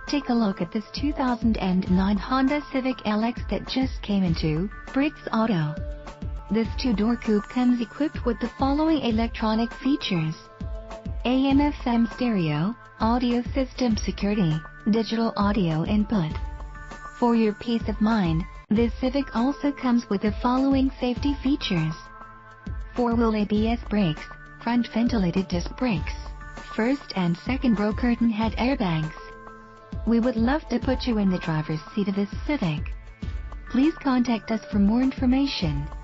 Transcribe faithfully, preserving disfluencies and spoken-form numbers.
Take a look at this two thousand nine Honda Civic L X that just came into Bricks Auto. This two-door coupe comes equipped with the following electronic features: A M F M stereo, audio system security, digital audio input. For your peace of mind, this Civic also comes with the following safety features: four-wheel A B S brakes, front ventilated disc brakes, first and second row curtain head airbags. We would love to put you in the driver's seat of this Civic. Please contact us for more information.